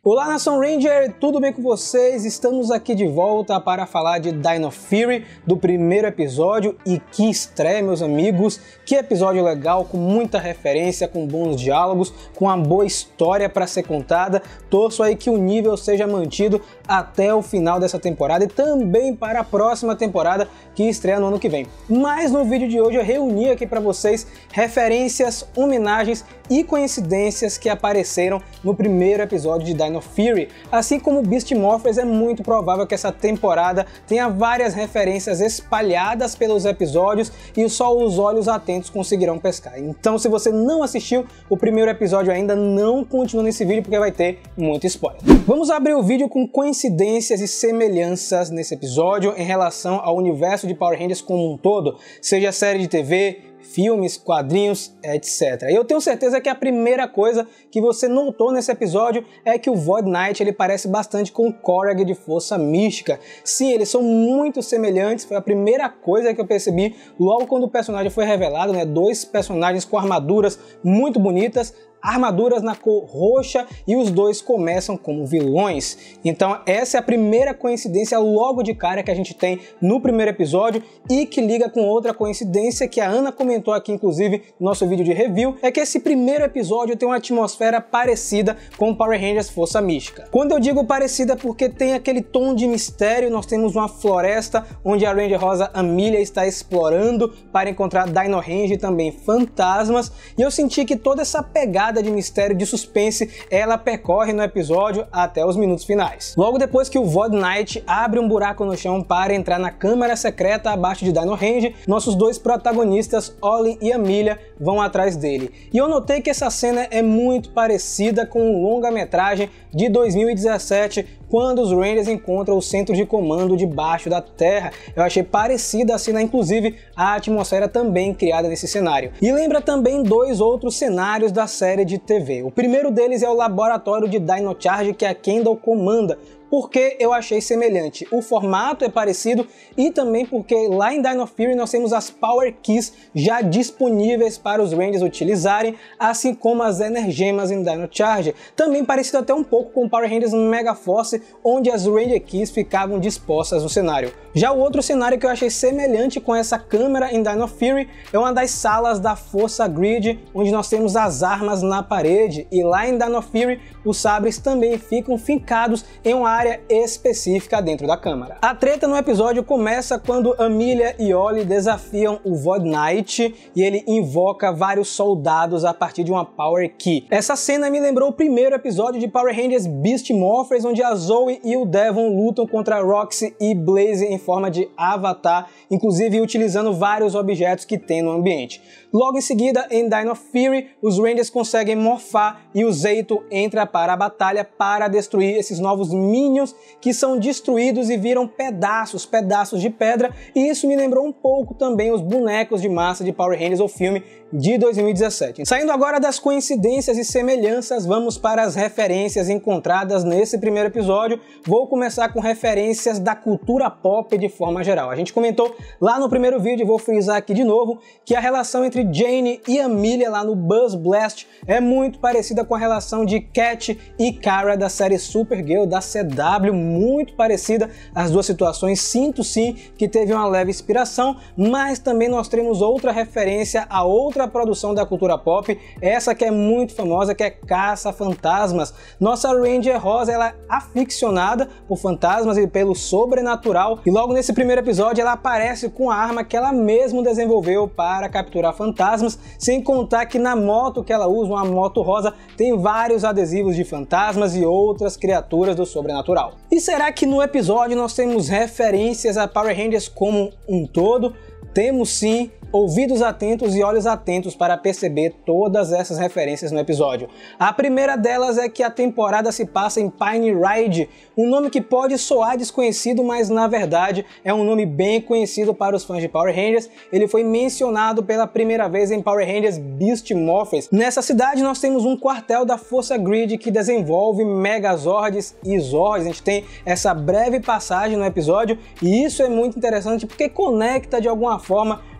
Olá, Nação Ranger, tudo bem com vocês? Estamos aqui de volta para falar de Dino Fury, do primeiro episódio, e que estreia, meus amigos, que episódio legal, com muita referência, com bons diálogos, com uma boa história para ser contada. Torço aí que o nível seja mantido até o final dessa temporada e também para a próxima temporada que estreia no ano que vem. Mas no vídeo de hoje eu reuni aqui para vocês referências, homenagens e coincidências que apareceram no primeiro episódio de Dino Fury. Assim como Beast Morphers, é muito provável que essa temporada tenha várias referências espalhadas pelos episódios e só os olhos atentos conseguirão pescar. Então, se você não assistiu o primeiro episódio ainda, não continue nesse vídeo porque vai ter muito spoiler. Vamos abrir o vídeo com coincidências e semelhanças nesse episódio em relação ao universo de Power Rangers como um todo, seja série de TV, filmes, quadrinhos, etc. E eu tenho certeza que a primeira coisa que você notou nesse episódio é que o Void Knight ele parece bastante com o Korag de Força Mística. Sim, eles são muito semelhantes, foi a primeira coisa que eu percebi logo quando o personagem foi revelado, né? Dois personagens com armaduras muito bonitas, armaduras na cor roxa, e os dois começam como vilões. Então essa é a primeira coincidência logo de cara que a gente tem no primeiro episódio e que liga com outra coincidência que a Ana comentou aqui, inclusive no nosso vídeo de review, é que esse primeiro episódio tem uma atmosfera parecida com Power Rangers Força Mística. Quando eu digo parecida é porque tem aquele tom de mistério. Nós temos uma floresta onde a Ranger Rosa Amelia está explorando para encontrar Dino Range e também fantasmas, e eu senti que toda essa pegada de mistério, de suspense, ela percorre no episódio até os minutos finais. Logo depois que o Void Knight abre um buraco no chão para entrar na câmara secreta abaixo de Dino Range, nossos dois protagonistas, Ollie e Amelia, vão atrás dele. E eu notei que essa cena é muito parecida com o longa-metragem de 2017, quando os Rangers encontram o centro de comando debaixo da terra. Eu achei parecida a cena, inclusive a atmosfera também criada nesse cenário. E lembra também dois outros cenários da série de TV. O primeiro deles é o laboratório de Dino Charge que a Kendall comanda. Porque eu achei semelhante, o formato é parecido e também porque lá em Dino Fury nós temos as Power Keys já disponíveis para os Rangers utilizarem, assim como as Energemas em Dino Charge, também parecido até um pouco com Power Rangers Mega Force, onde as Ranger Keys ficavam dispostas no cenário. Já o outro cenário que eu achei semelhante com essa câmera em Dino Fury é uma das salas da Força Grid, onde nós temos as armas na parede, e lá em Dino Fury os sabres também ficam fincados em uma área específica dentro da câmara. A treta no episódio começa quando Amelia e Ollie desafiam o Void Knight e ele invoca vários soldados a partir de uma Power Key. Essa cena me lembrou o primeiro episódio de Power Rangers Beast Morphers, onde a Zoe e o Devon lutam contra Roxy e Blaze em forma de avatar, inclusive utilizando vários objetos que tem no ambiente. Logo em seguida, em Dino Fury, os Rangers conseguem morfar e o Zeito entra para a batalha para destruir esses novos minions que são destruídos e viram pedaços de pedra, e isso me lembrou um pouco também os bonecos de massa de Power Rangers, o filme de 2017. Saindo agora das coincidências e semelhanças, vamos para as referências encontradas nesse primeiro episódio. Vou começar com referências da cultura pop de forma geral. A gente comentou lá no primeiro vídeo, vou frisar aqui de novo, que a relação entre Jane e Amelia lá no Buzz Blast é muito parecida com a relação de Cat e Kara da série Supergirl da CW, muito parecida as duas situações. Sinto sim que teve uma leve inspiração, mas também nós temos outra referência a outra produção da cultura pop, essa que é muito famosa, que é Caça-Fantasmas. Nossa Ranger Rosa, ela é aficionada por fantasmas e pelo sobrenatural, e logo nesse primeiro episódio ela aparece com a arma que ela mesma desenvolveu para capturar fantasmas, sem contar que na moto que ela usa, uma moto rosa, tem vários adesivos de fantasmas e outras criaturas do sobrenatural. E será que no episódio nós temos referências a Power Rangers como um todo? Temos sim. Ouvidos atentos e olhos atentos para perceber todas essas referências no episódio. A primeira delas é que a temporada se passa em Pine Ridge, um nome que pode soar desconhecido, mas na verdade é um nome bem conhecido para os fãs de Power Rangers. Ele foi mencionado pela primeira vez em Power Rangers Beast Morphers. Nessa cidade nós temos um quartel da Força Grid que desenvolve Megazords e Zords. A gente tem essa breve passagem no episódio e isso é muito interessante porque conecta de alguma forma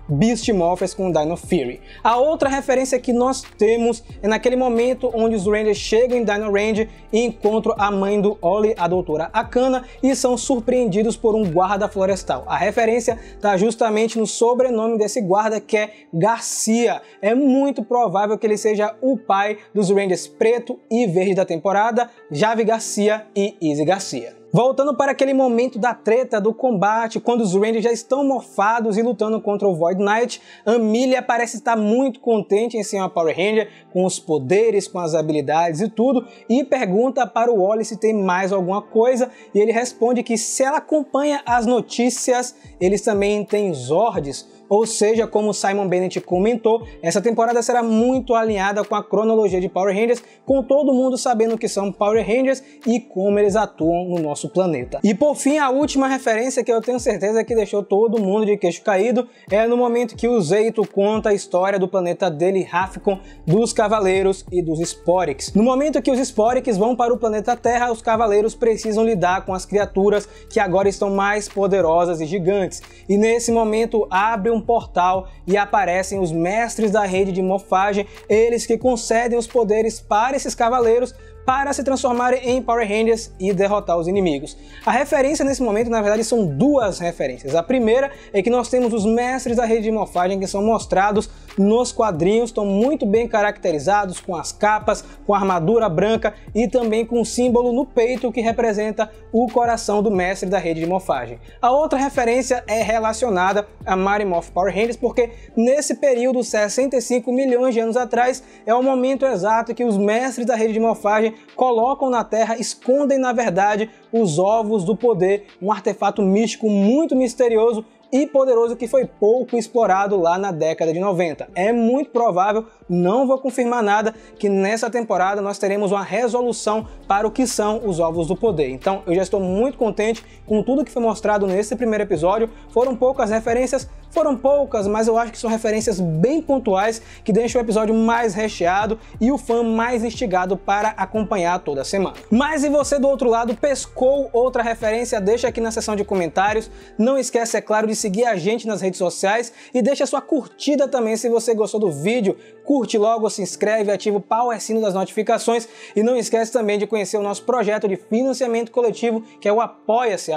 Beast Morphers com Dino Fury. A outra referência que nós temos é naquele momento onde os Rangers chegam em Dino Range e encontram a mãe do Oli, a doutora Akana, e são surpreendidos por um guarda florestal. A referência está justamente no sobrenome desse guarda, que é Garcia. É muito provável que ele seja o pai dos Rangers preto e verde da temporada, Javi Garcia e Izzy Garcia. Voltando para aquele momento da treta, do combate, quando os Rangers já estão morfados e lutando contra o Void Knight, Amelia parece estar muito contente em ser uma Power Ranger, com os poderes, com as habilidades e tudo, e pergunta para o Oli se tem mais alguma coisa, e ele responde que se ela acompanha as notícias, eles também têm Zords. Ou seja, como Simon Bennett comentou, essa temporada será muito alinhada com a cronologia de Power Rangers, com todo mundo sabendo o que são Power Rangers e como eles atuam no nosso planeta. E por fim, a última referência que eu tenho certeza que deixou todo mundo de queixo caído é no momento que o Zeito conta a história do planeta dele, Rafficon, dos Cavaleiros e dos Sporix. No momento que os Sporix vão para o planeta Terra, os Cavaleiros precisam lidar com as criaturas que agora estão mais poderosas e gigantes. E nesse momento abre um portal e aparecem os mestres da rede de morfagem, eles que concedem os poderes para esses cavaleiros para se transformarem em Power Rangers e derrotar os inimigos. A referência nesse momento, na verdade, são duas referências. A primeira é que nós temos os mestres da rede de morfagem que são mostrados nos quadrinhos, estão muito bem caracterizados, com as capas, com a armadura branca e também com um símbolo no peito que representa o coração do mestre da rede de morfagem. A outra referência é relacionada a Mighty Morph Power Rangers, porque nesse período, 65 milhões de anos atrás, é o momento exato que os mestres da rede de morfagem colocam na Terra, escondem na verdade os ovos do poder, um artefato místico muito misterioso e poderoso que foi pouco explorado lá na década de 90. É muito provável, não vou confirmar nada, que nessa temporada nós teremos uma resolução para o que são os ovos do poder. Então eu já estou muito contente com tudo que foi mostrado nesse primeiro episódio. Foram poucas referências, foram poucas, mas eu acho que são referências bem pontuais que deixam o episódio mais recheado e o fã mais instigado para acompanhar toda semana. Mas e você do outro lado, pescou outra referência? Deixa aqui na seção de comentários. Não esquece, é claro, de seguir a gente nas redes sociais e deixa sua curtida também se você gostou do vídeo. Curte logo, se inscreve, ativa o power sino das notificações e não esquece também de conhecer o nosso projeto de financiamento coletivo, que é o Apoia-se,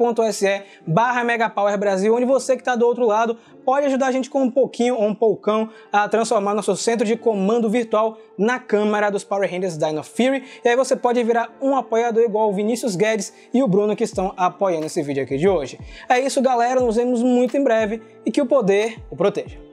apoia.se/Megapower Brasil, onde você que está do outro lado pode ajudar a gente com um pouquinho ou um poucão a transformar nosso centro de comando virtual na câmara dos Power Rangers Dino Fury, e aí você pode virar um apoiador igual o Vinícius Guedes e o Bruno, que estão apoiando esse vídeo aqui de hoje. É isso, galera, nos vemos muito em breve e que o poder o proteja.